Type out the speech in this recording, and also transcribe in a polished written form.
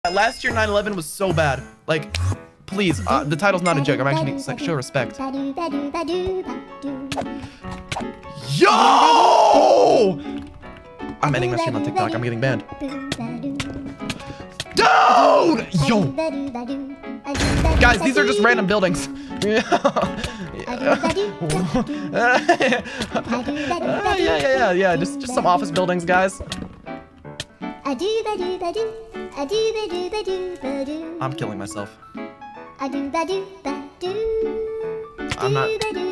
Last year 9/11 was so bad. Like, please, the title's not a joke. I'm actually like show respect. Yo! I'm ending my stream on TikTok. I'm getting banned. Dude! Yo! Guys, these are just random buildings. Yeah. Just some office buildings, guys. I'm killing myself. I'm not.